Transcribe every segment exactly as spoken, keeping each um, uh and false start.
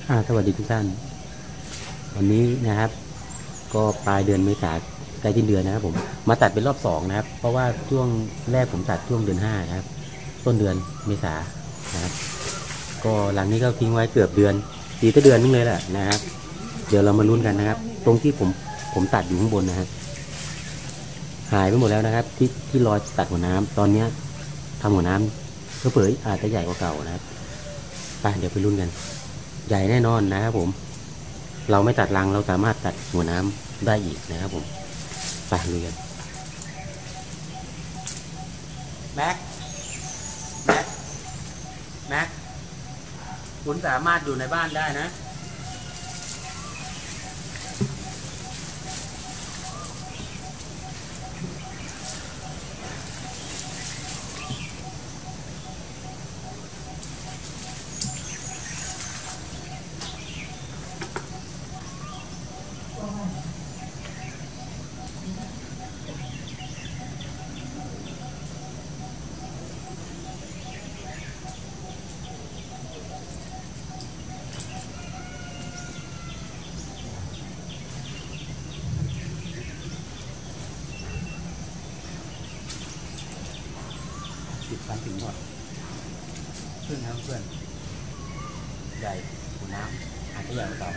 อ่าสวัสดีทุกท่านวันนี้นะครับก็ปลายเดือนเมษาใกล้สิ้นเดือนนะครับผมมาตัดเป็นรอบสองนะครับเพราะว่าช่วงแรกผมตัดช่วงเดือนห้านะครับต้นเดือนเมษานะครับก็หลังนี้ก็ทิ้งไว้เกือบเดือนตีตั้งเดือนนึงเลยแหละนะครับเดี๋ยวเรามาลุ้นกันนะครับตรงที่ผมผมตัดอยู่ข้างบนนะฮะหายไปหมดแล้วนะครับที่ที่รอยตัดหัวน้ำตอนเนี้ยทำหัวน้ำก็เผยอาจจะใหญ่กว่าเก่านะครับไปเดี๋ยวไปลุ้นกันใหญ่แน่นอนนะครับผมเราไม่ตัดรังเราสามารถตัดหัวน้ำได้อีกนะครับผมไปลุยกันแม็กแม็กแม็กคุณสามารถอยู่ในบ้านได้นะติดฟันถึงหมดเพื่อนครับเพื่อนใหญ่หัวน้ำอาจจะใหญ่กว่าเก่า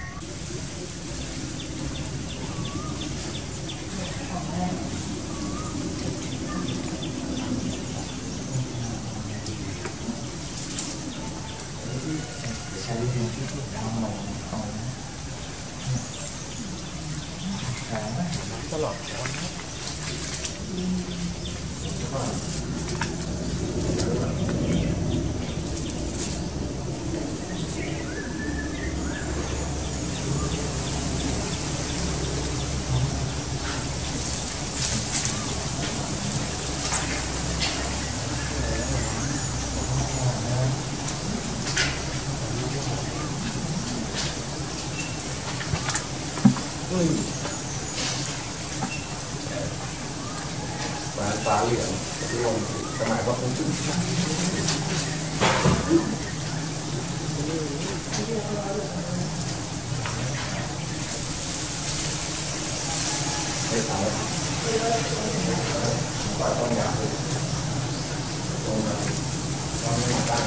ใช้วิธีที่ทำใหม่ของตลอดฟ้าฟ้าเหลืองลงสมัยว่าคุณไม่ทำแล้วฟ้าต้องอยากตรงนั้นต้องไม่ตั้ง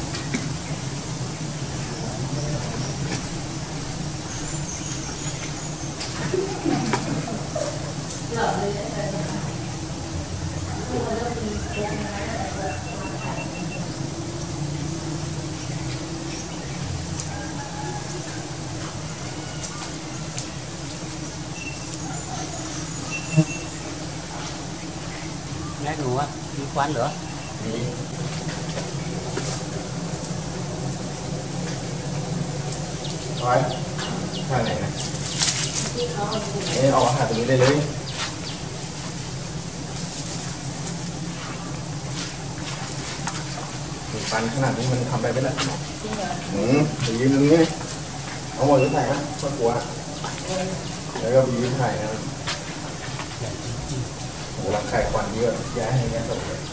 แม่หนูอ่ะมีควันเหรอมีไว้ท่าไหนนะเอ๊ะเอาอาหารตรงนี้ได้เลยฟันขนาดนี้มันทำไปไม่ได้อืมไปยืนตรงนี้เอาหมดหรือถ่ายนะก็กลัวแล้วก็ไปยืนถ่ายนะโหรังไข่ควันเยอะย้ายให้แง่สดเลย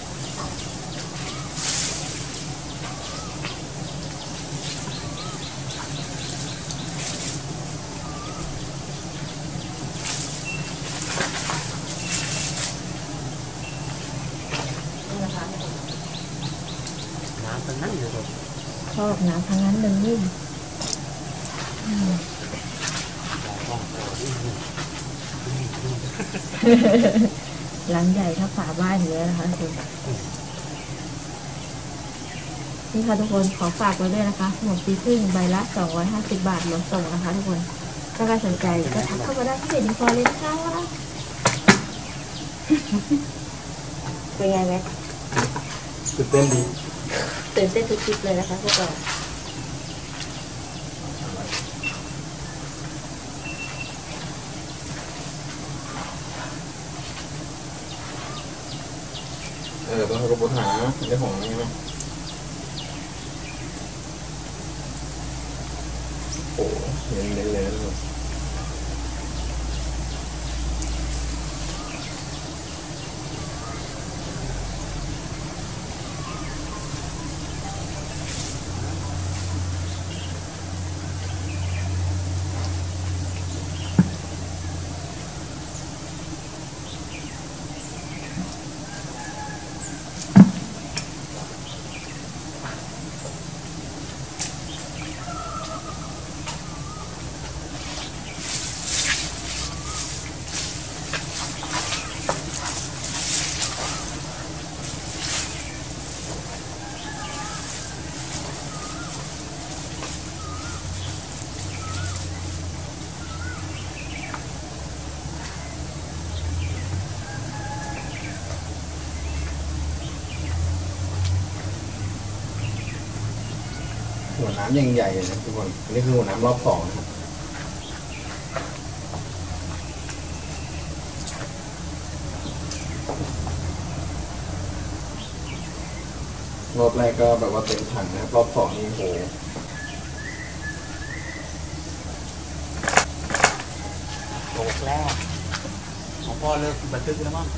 น้ำทั้งนั้นเลยครับชอบน้ำทั้งนั้นเลยหลังใหญ่ถ้าฝาบ้านอยู่แล้วนะคะทุกคนนี่ค่ะทุกคนขอฝากไว้ด้วยนะคะสมุนตีพึ่งใบละสองร้อยห้าสิบบาทรวมส่งนะคะทุกคนถ้าใครสนใจก็ทักเข้ามาได้ที่เพจดีฟอร์เลยนะคะเป็นไงแม็กตื่นเต้นดีตื่นเต้นทุกคลิปเลยนะคะพวกเราเออต้องให้กระปุกหาเรื่องของนี้ไหมโอ้เน้นเน้นเลยหัวน้ำยังใหญ่เลยนะทุกคนอันนี้คือหัวน้ำรอบสองนะครับรอบแรกก็แบบว่าเต็มถังนะครับรอบสองนี่โหโลกแรกของพ่อเลิกบันทึกแล้วมั้ง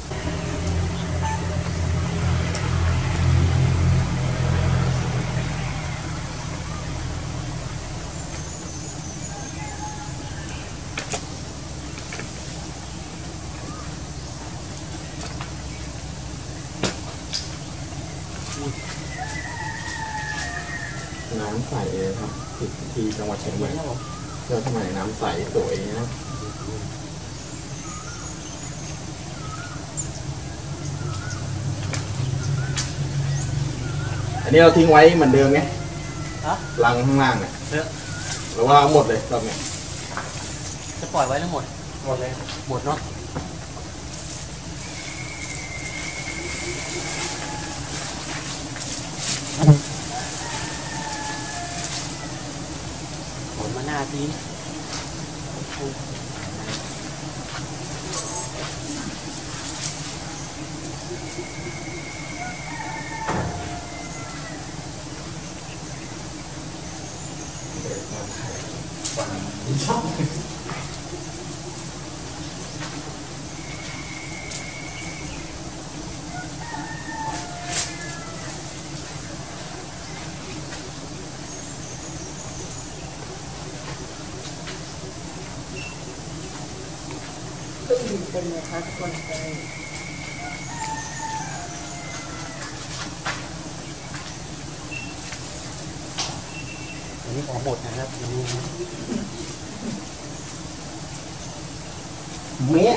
น้ำใสเลยครับที่ที่จังหวัดเชียงใหม่เจ้าสมัยน้ำใสสวยนะอันนี้เราทิ้งไว้เหมือนเดิมไงฮะลังข้างล่างเนี่ยเยอะหรือว่าหมดเลยรอบนี้จะปล่อยไว้ทั้งหมดหมดเลยหมดเนาะผลมาหน้าทีชอบเป็นไงคะทุกคนใจอันนี้ของหมดนะครับอันนี้นะเมีย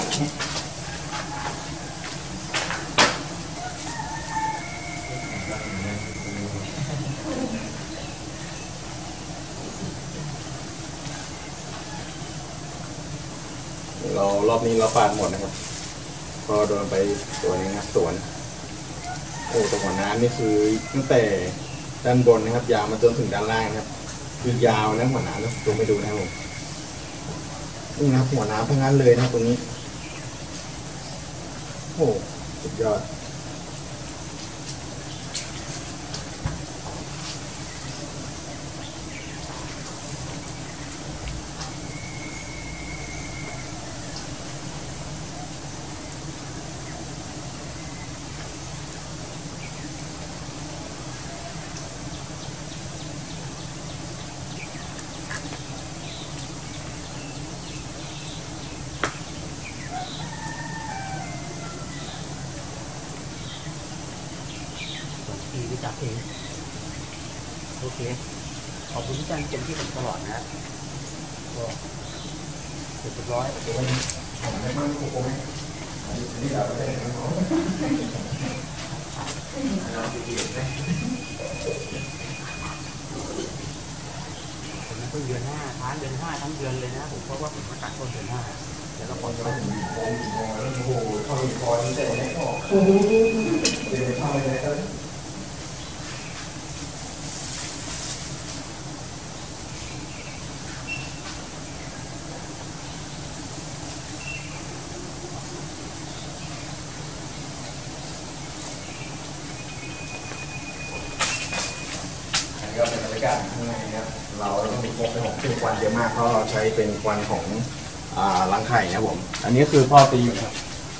เรารอบนี้เราฟาดหมดนะครับก็โดนไปตัวนึงครับสวนโอ้ตัวหัวน้ำนี่คือตั้งแต่ด้านบนนะครับยาวมาจนถึงด้านล่างนะครับคือยาวนะหัวน้ำนะดูไม่ดูนะครับผมนี่นะครับหัวน้ำทั้งนั้นเลยนะตรงนี้โอ้สุดยอดทีวิจักเองโอเคขอบคุณที่การเป็นที่ผมตลอดนะครับก็เสร็จเรียบร้อยโอเควันนี้ผมไม่มั่นคงอันนี้เราได้ไหมครับเราดีดีไหมผมนั่นเพิ่งเดือนห้าท้านเดือนห้าทั้งเดือนเลยนะผมเพราะว่าผมมาตัดต้นเดือนห้าแล้วก็ผ่อนต้นโอ้โหเข้าอีกพอตั้งแต่ไหนออกโอ้โหเดี๋ยวเข้าไปไหนก็ก็เป็นบรรยากาศข้างในนะครับเราต้องมีครบเป็นของเป็นควันเยอะมากเพราะเราใช้เป็นควันของอ่ารังไข่นะครับผมอันนี้คือพ่อตีอยู่ครับ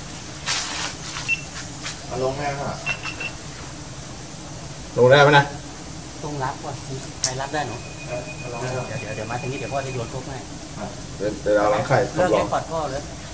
มาลงแม่ค่ะลงได้ไหมนะต้องรับก่อนใครรับได้หนูเดี๋ยวเดี๋ยวเดี๋ยวมาทางนี้เดี๋ยวพ่อจะโยนทุกให้เดี๋ยวเรารังไข่ทเลิดกลอแค่งกอดพ่อเลยค